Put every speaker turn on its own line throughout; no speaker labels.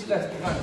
left behind.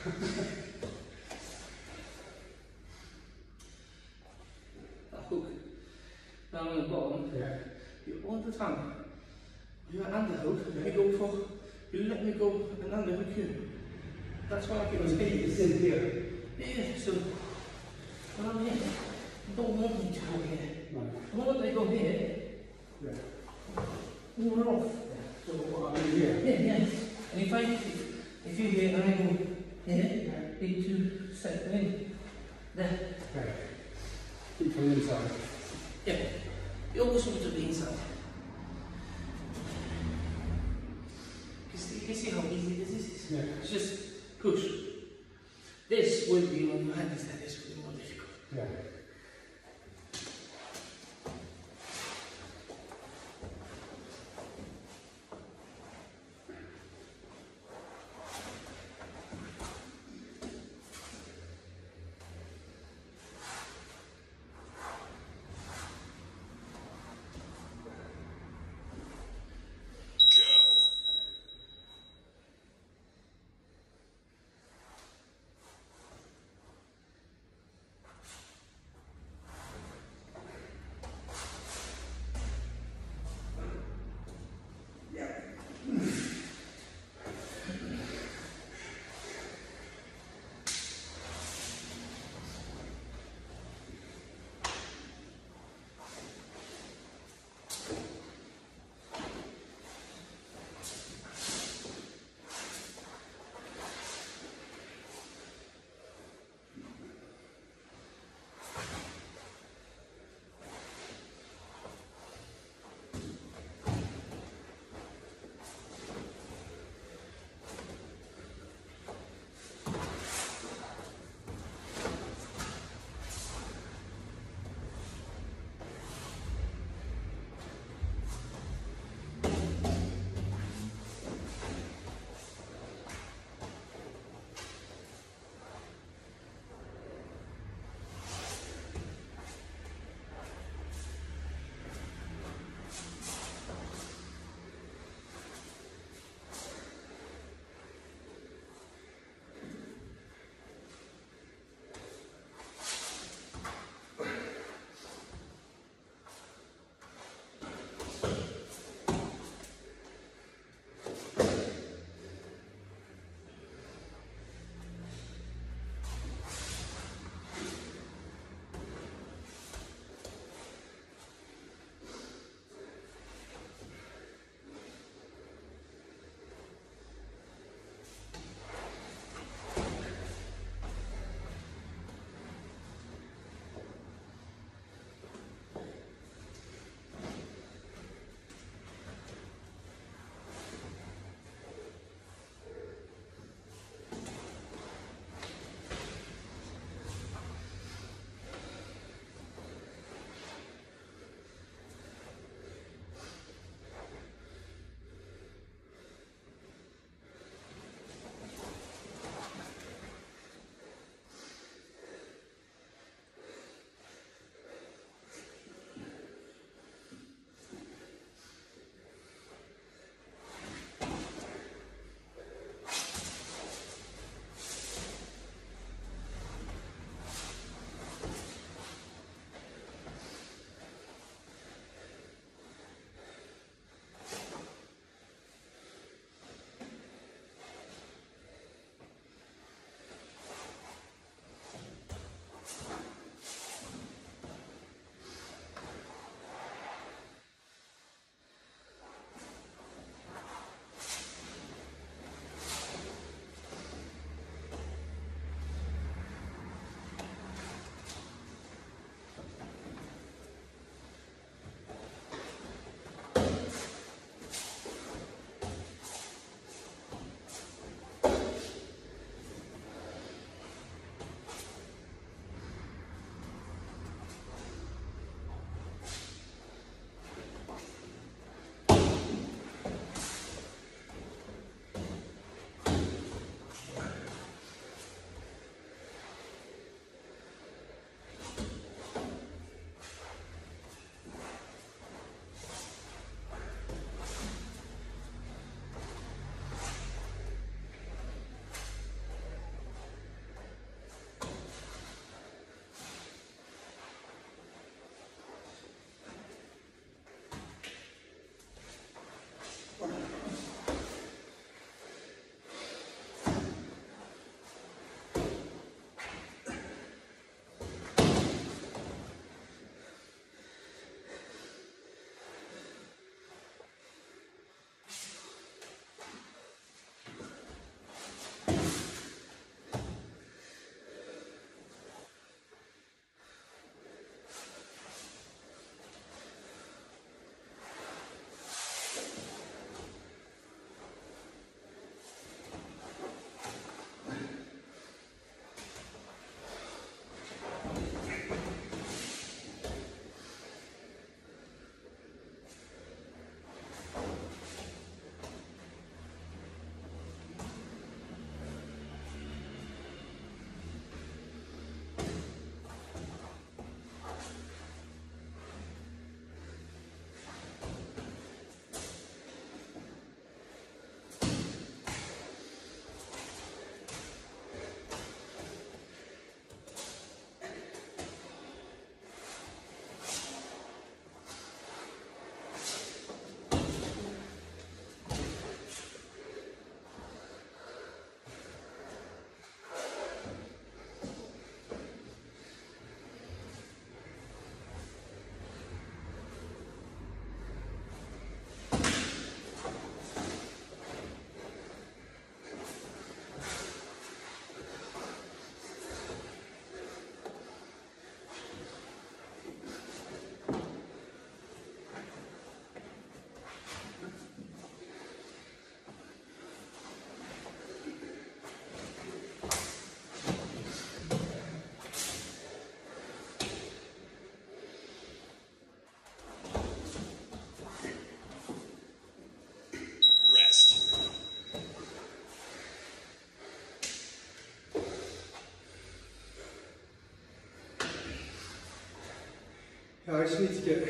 That hook down on the bottom, you hold the tongue, you underhook, you go for, you let me go and underhook you. That's why I get this heat.
It's in here.
Yeah, so when I'm here, you don't want me to go here.
Right.
The moment they go here, we're off.
So what, I'm in here?
Yeah. And if you're here and I go here, need to set in there.
Okay. Keep from the inside.
Yeah. You always want to be inside. You can see how easy this is.
Yeah.
It's just push. This will be when your hand is like this, will be more difficult.
Yeah. I just need to get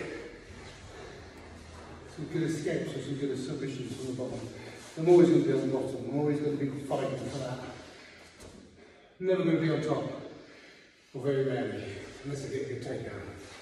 some good escapes or some good submissions from the bottom. I'm always going to be on the bottom. I'm always going to be fighting for that. Never going to be on top. Or very rarely, unless I get a good takedown.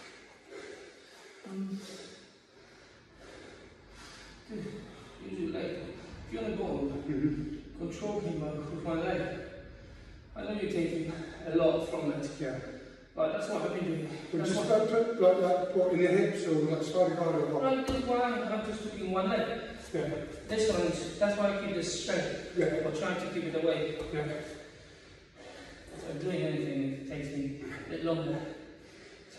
Usually, like, if you're on the bottom, control him with my leg. I know you're taking a lot from it.
Yeah.
But that's what I've been doing.
But just about put like that, what, in the hips or like slightly harder or what?
Right, this one, I'm just looking one leg.
Yeah.
This one, that's why I keep this straight.
Yeah.
Or trying to keep it away.
Yeah.
So I'm doing anything, it takes me a bit longer. So,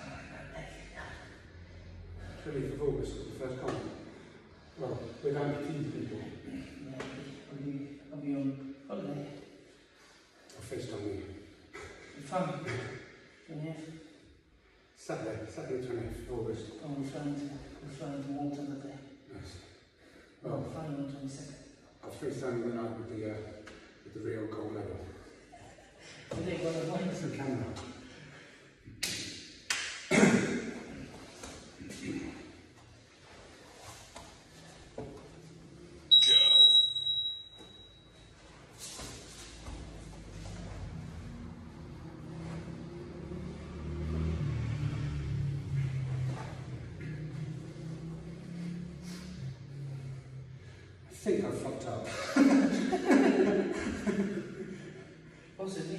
20th of August, the first comment. Well, with amputee people.
Yeah, I'll be on holiday.
I'll FaceTime you.
Fun. Yeah.
Saturday 20th of August.
I'm flying to Malta that day.
Nice.
Well,
Well,
I'm flying on the 22nd.
I'll FaceTime you the night with the real gold medal.
I think one of
Where's the camera? I think I fucked up.
Possibly.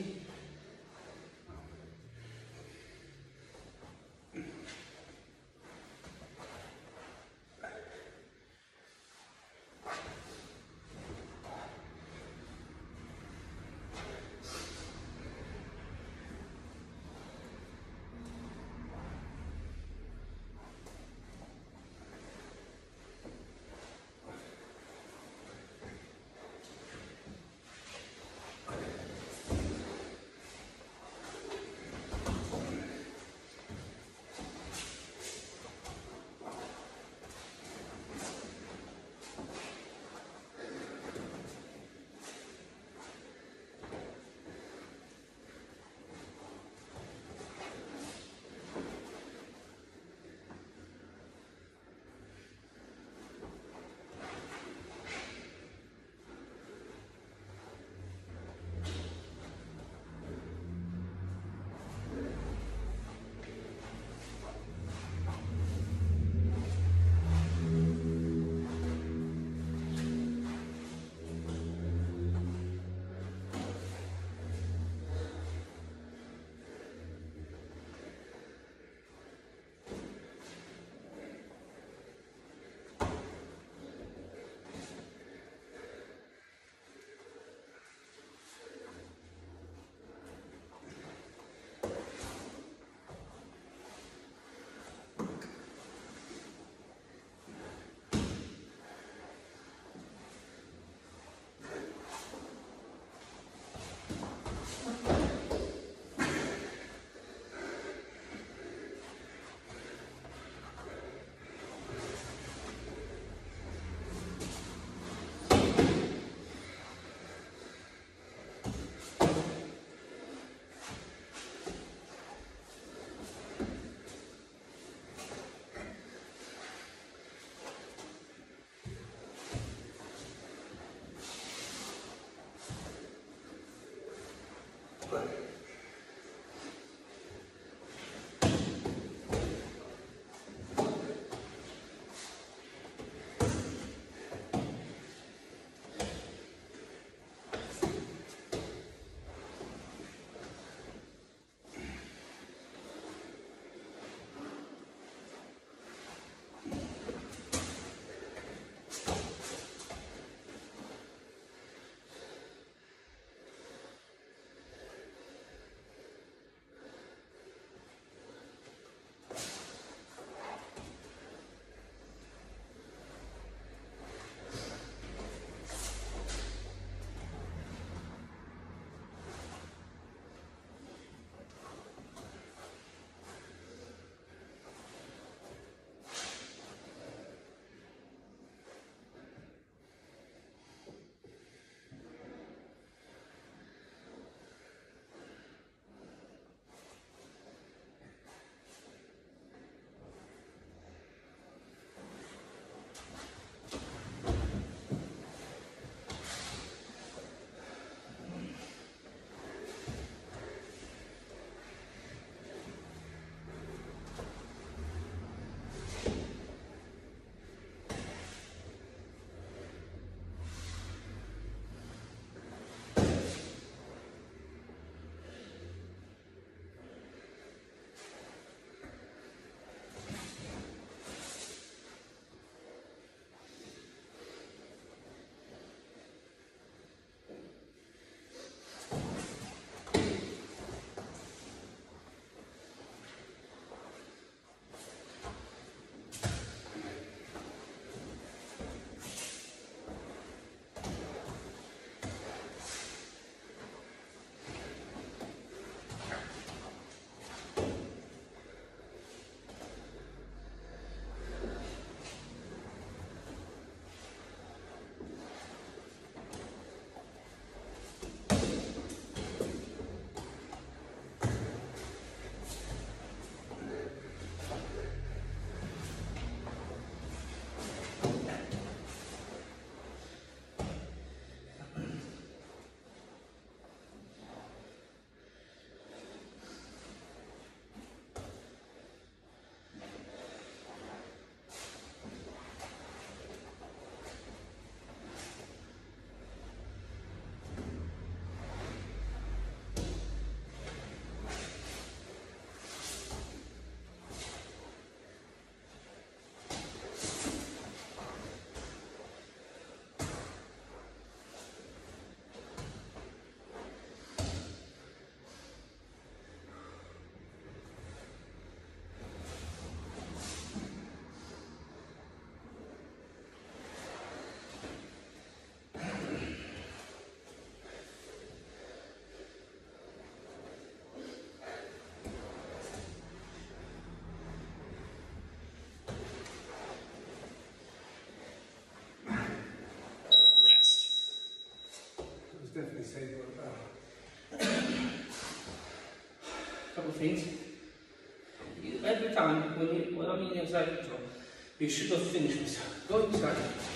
definitely safer about.
Couple of things. Every time when I'm in the anxiety control, you should have finished this. Go inside.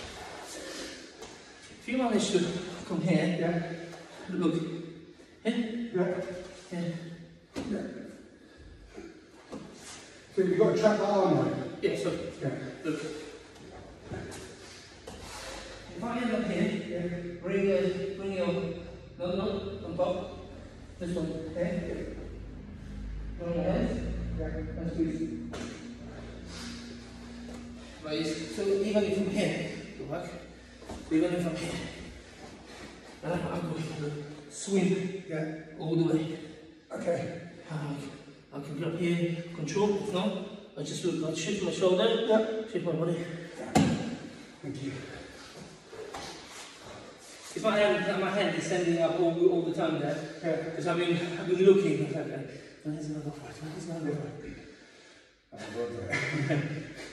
If you manage to come here,
Yeah.
look. Yeah?
Yeah.
Yeah.
Yeah. So you've got to track that arm right?
Yeah, so
Yeah.
look. If I end up here, bring your on top. This one, okay? On your head.
Yeah.
And squeeze. Right, so even if I'm here, go back. Even if I'm here, and I'm going to swing all the way.
Okay.
I can grab here, control, if not, I just look, I shift my shoulder, shift my body.
Thank you.
If my hand is standing up all the time there, because I've been looking, okay, when he's going to go for it, when he's going to go for it.
I'll go for it.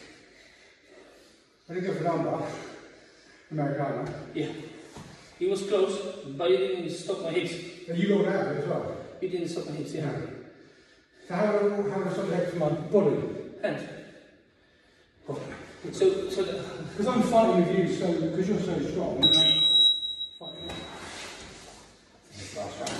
I didn't go for down bar. Americana.
Yeah. He was close, but he didn't stop my hips.
Are you going out as well?
He didn't stop my hips, yeah.
So how does something happen to my body?
Hand.
Oh.
So
because I'm fighting with you, so because you're so strong, I'm fighting. That's right.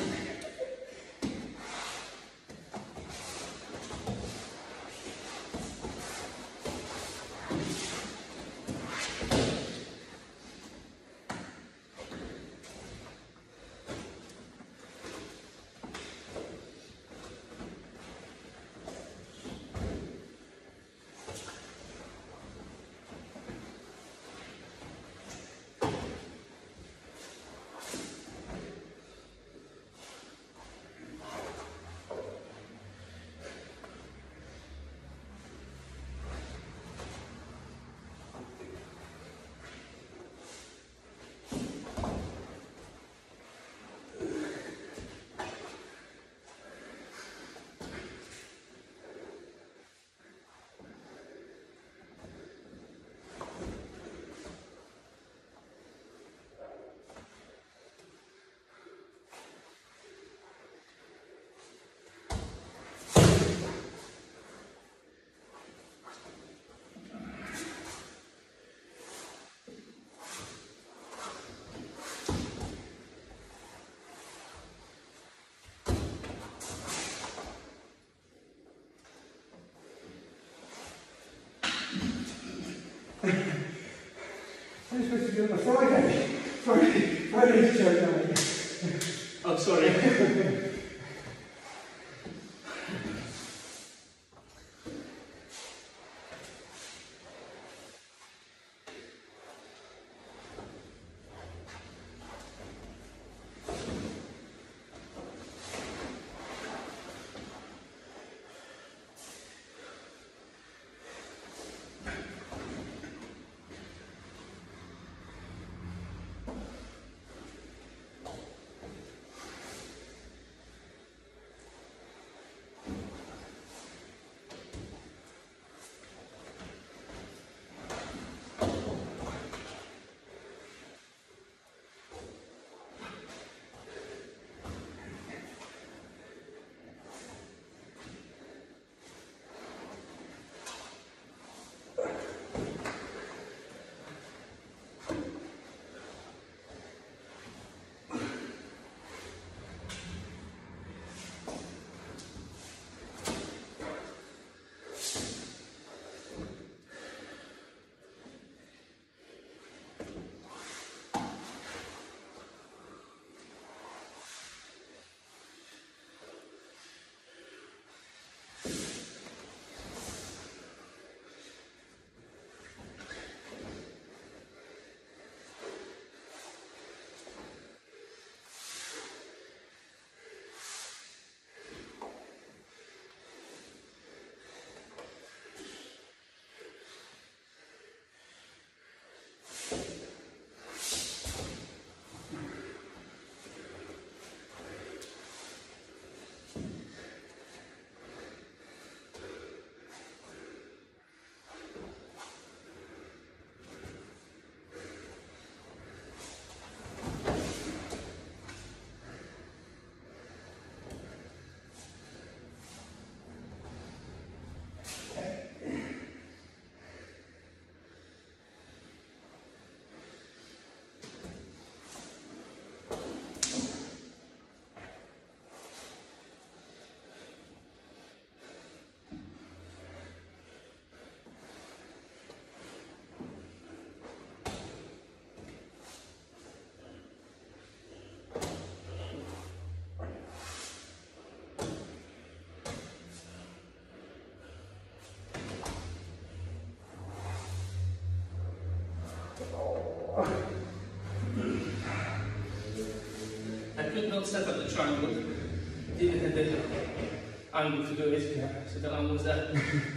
I'm supposed to be on a Friday. Friday's joke night.
oh, sorry. I could not set up the triangle, didn't have the angle to do it, so the angle was there.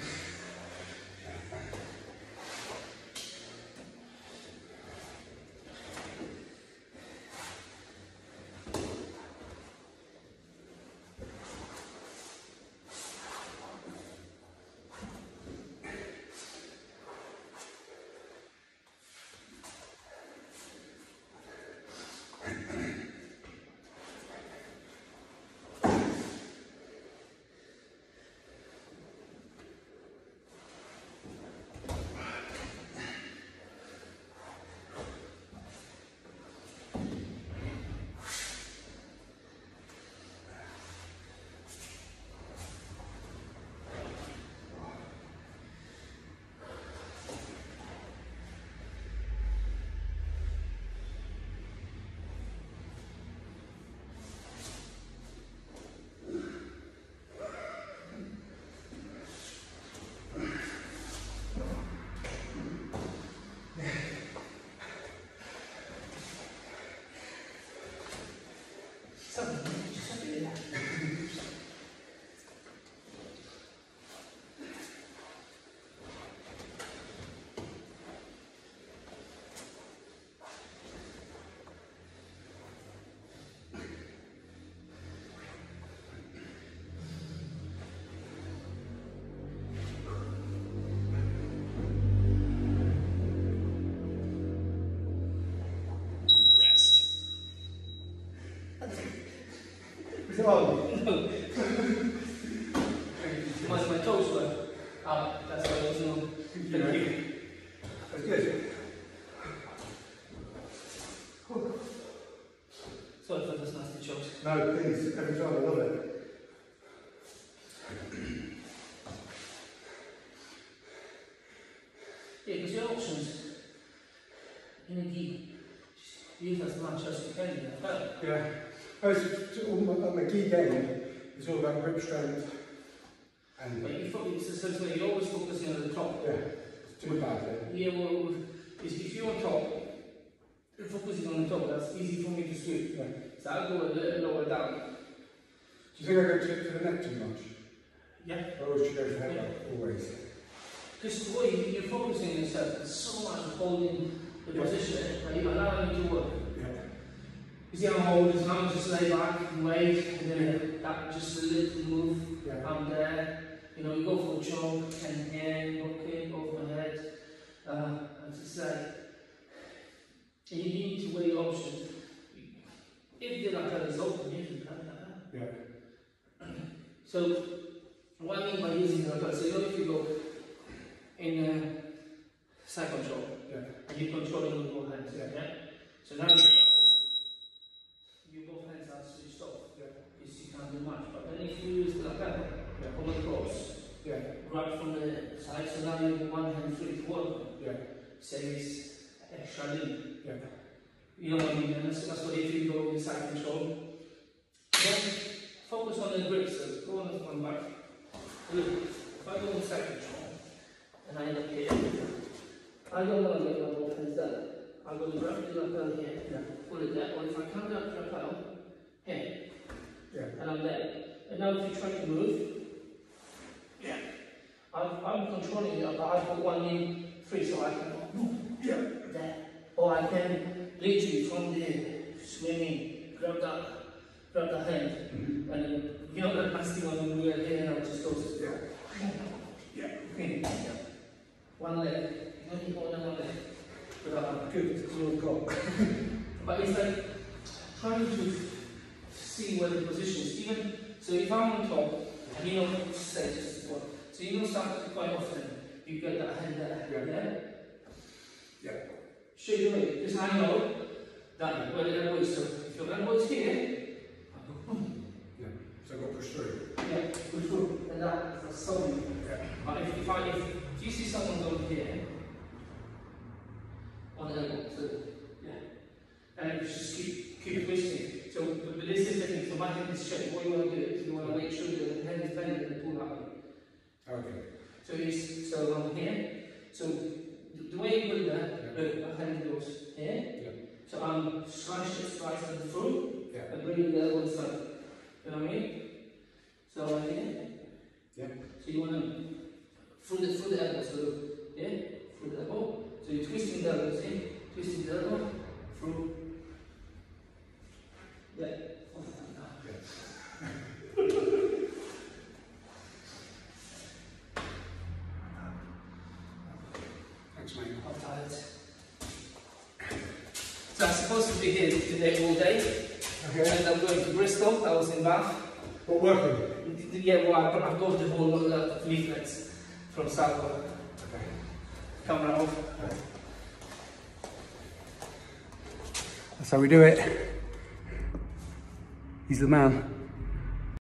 Oh.
No. My toes were up, that's why I was not. Thank you.
That's good.
Sorry for those nasty chokes.
No, please, every time, I love it.
Yeah, because your options in a gi, use as much as you can in the felt.
Yeah. My key game is all about grip strength and.
But you probably, so you're always focusing on the top.
Yeah, it's too bad.
Yeah, well, if you're on top, you're focusing on the top, that's easy for me to sweep.
Yeah.
So I'll go a little lower down.
Do you think I go to the neck too much?
Yeah.
Or always should go for the head up, always?
Because the way you're focusing on yourself, there's so much of holding the position that you're allowing you to work.
Yeah.
You see how I'm holding, so I'm just lay back and wait, and then that just a little move.
Yeah.
I'm there. You know, you go for a jog, and here, okay, over my head. As I said, you need to weigh your options. If the lapel is open, you can cut that out.
Yeah.
So, what I mean by using the lapel, so you know if you go in side control, and you're controlling with both hands, yeah? So now you both hands are switched off, because you can't do much. But then if you use the lapel, come across, grab from the side, so now you have one hand free to work on. Saves extra lean. You know what I mean? And that's what if you go in side control. Then focus on the grip, so go on the one back. Look, if I go in side control, and I end up here, I don't want to get my both hands there. I'm going to grab the lapel here, pull it there, or if I can't grab the lapel, here, and I'm there. And now if you try to move, I'm controlling it, but I've got one knee free, so I can go there. Or I can literally from the swimming, grab that hand, and then you know that nasty one when we're here and I just goes, one leg, you only hold on one leg.
Good, it's all got.
But it's like trying to see where the position is. Even so, if I'm on top, and you know, say just support. So you don't start quite often. You get that hand there. Straight away, because I know that where the elbow is. So if your elbow is here, I go boom.
So I've got to push through.
Push through, and that's solving. But if you see someone over here on the elbow, so and just keep twisting. So but this is the thing. So my hand is straight. What you want to do is you want to make sure that the hand is bending and pull out.
Okay.
So I'm here. So the way you put it there.
Okay.
My hand goes here.
Yeah.
So I'm slicing it through
Yeah.
and bringing the elbow inside. You know what I mean? So like here.
Yeah.
So you want to through the elbow. So yeah, through the elbow. So you're twisting the elbow. See? Twisting the elbow through. Yeah.
Thanks, mate.
I'm tired. So I'm supposed to be here today all day.
Okay.
And I'm going to Bristol. I was in Bath.
What, working?
Yeah, well, I've got the whole lot of leaflets from Southwark.
Okay.
Camera off.
That's how we do it. He's the man.